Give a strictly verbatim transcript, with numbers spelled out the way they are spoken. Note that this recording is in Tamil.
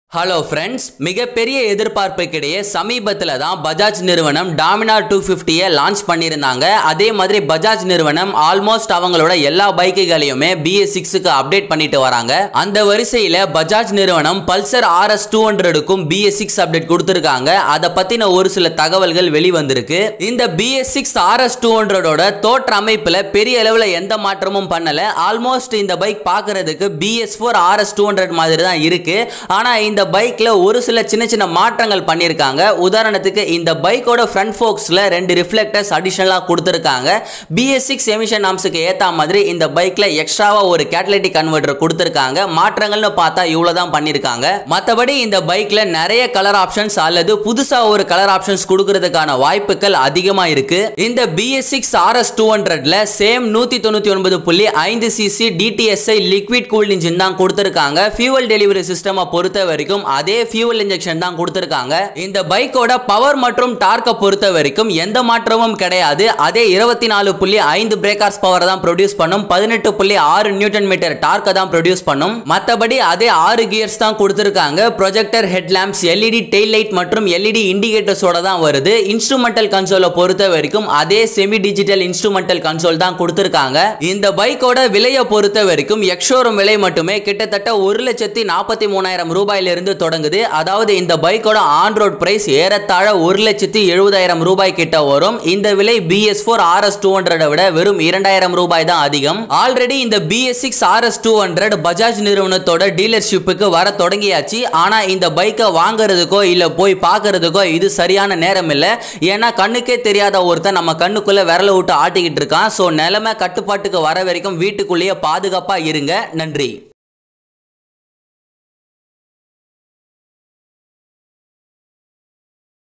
ஹலோ ஃப்ரெண்ட்ஸ், மிகப்பெரிய எதிர்பார்ப்புக்கிடையே சமீபத்தில் தான் பஜாஜ் நிறுவனம் டாமினார் டூ ஃபிஃப்டியை லான்ச் பண்ணியிருந்தாங்க. அதே மாதிரி பஜாஜ் நிறுவனம் ஆல்மோஸ்ட் அவங்களோட எல்லா பைக்குகளையுமே பி எஸ் சிக்ஸுக்கு அப்டேட் பண்ணிட்டு வராங்க. அந்த வரிசையில் பஜாஜ் நிறுவனம் பல்சர் ஆர் எஸ் டூ ஹண்ட்ரடுக்கும் பி எஸ் சிக்ஸ் அப்டேட் கொடுத்துருக்காங்க. அதை பற்றின ஒரு சில தகவல்கள் வெளிவந்திருக்கு. இந்த B S six R S two ஹண்ட்ரடோட தோற்ற அமைப்பில் பெரிய அளவில் எந்த மாற்றமும் பண்ணல. ஆல்மோஸ்ட் இந்த பைக் பார்க்கறதுக்கு B S four R S two hundred மாதிரி தான் இருக்கு. ஆனால் இந்த பைக்ல ஒரு சில சின்ன சின்ன மாற்றங்கள் பண்ணிருக்காங்க. உதாரணத்துக்கு இந்த பைக்கோட ஃப்ரண்ட் ஃபோக்ஸ்ல ரெண்டு ரிஃப்ளெக்டர்ஸ் அடிஷனலா கொடுத்திருக்காங்க. பி எஸ் சிக்ஸ் எமிஷன் நார்ம்ஸ்க்கு ஏத்த மாதிரி இந்த பைக்ல எக்ஸ்ட்ராவா ஒரு கேட்டலிட்டிக் கன்வெர்ட்டர் கொடுத்திருக்காங்க. மாற்றங்கள்னு பார்த்தா இவ்வளவுதான் பண்ணிருக்காங்க. மற்றபடி இந்த பைக்ல நிறைய கலர் ஆப்ஷன்ஸ் அல்லது புதுசா ஒரு கலர் ஆப்ஷன்ஸ் கொடுக்கிறதுக்கான வாய்ப்புகள் அதிகமா இருக்கு. இந்த B S six R S two ஹண்ட்ரட்ல சேம் நூத்தி தொண்ணூத்தி ஒன்பது புள்ளி ஐந்து CC D T S I liquid cooled engine தான் கொடுத்திருக்காங்க. ஃபியூவல் டெலிவரி சிஸ்டம் பொறுத்த வரைக்கும் அதே ஃபியூவல் இன்ஜெக்ஷன் தான் கொடுத்திருக்காங்க. இந்த பைக்கோட பவர் மற்றும் டார்க்க பொறுத்த வரைக்கும் எந்த மாற்றமும் கிடையாது. அதே இருபத்தி நாலு புள்ளி ஐந்து பிரேக் ஹார்ஸ் பவர் தான் ப்ரொடியூஸ் பண்ணும். பதினெட்டு புள்ளி ஆறு நியூட்டன் மீட்டர் டார்க்க தான் ப்ரொடியூஸ் பண்ணும். மற்றபடி அதே ஆறு கியர்ஸ் தான் கொடுத்திருக்காங்க. Projector, head lamps, LED tail light மற்றும் எல்இடி இண்டிகேட்டர்ஸோட தான் வருது. இன்ஸ்ட்ருமெண்டல் கன்சோலை பொறுத்த வரைக்கும் அதே செமி டிஜிட்டல் இன்ஸ்ட்ருமெண்டல் கன்சோல் தான் கொடுத்திருக்காங்க. இந்த பைக்கோட விலையை பொறுத்த வரைக்கும் எக்ஸோரூம் விலை மட்டுமே கிட்டத்தட்ட ஒரு லட்சத்தி நாற்பத்தி மூணாயிரம் ரூபாயிலிருந்து இருந்து தொடங்குது. அதாவது இந்த பைக்கோட ஆன் ரோட் பிரைஸ் ஏறத்தாழ ஒரு லட்சத்தி எழுபதாயிரம் ரூபாய் கிட்ட வரும். இந்த விலை B S four R S two hundred விட வெறும் இரண்டாயிரம் ரூபாய் தான் அதிகம். ஆல்ரெடி இந்த B S six R S two hundred Bajaj நிறுவனத்தோட டீலர்ஷிப்புக்கு வர தொடங்கியாச்சு. ஆனா இந்த பைக்கை வாங்குறதுக்கோ இல்ல போய் பார்க்கறதுக்கோ இது சரியான நேரம் இல்ல. ஏன்னா கண்ணுக்கே தெரியாத ஒருத்தன் நம்ம கண்ணுக்குள்ள விரல விட்டு ஆட்டிக்கிட்டு இருக்கான். சோ நிலைமை கட்டுப்பாட்டுக்கு வர வரைக்கும் வீட்டுக்குள்ளேயே பாதுகாப்பா இருங்க. நன்றி.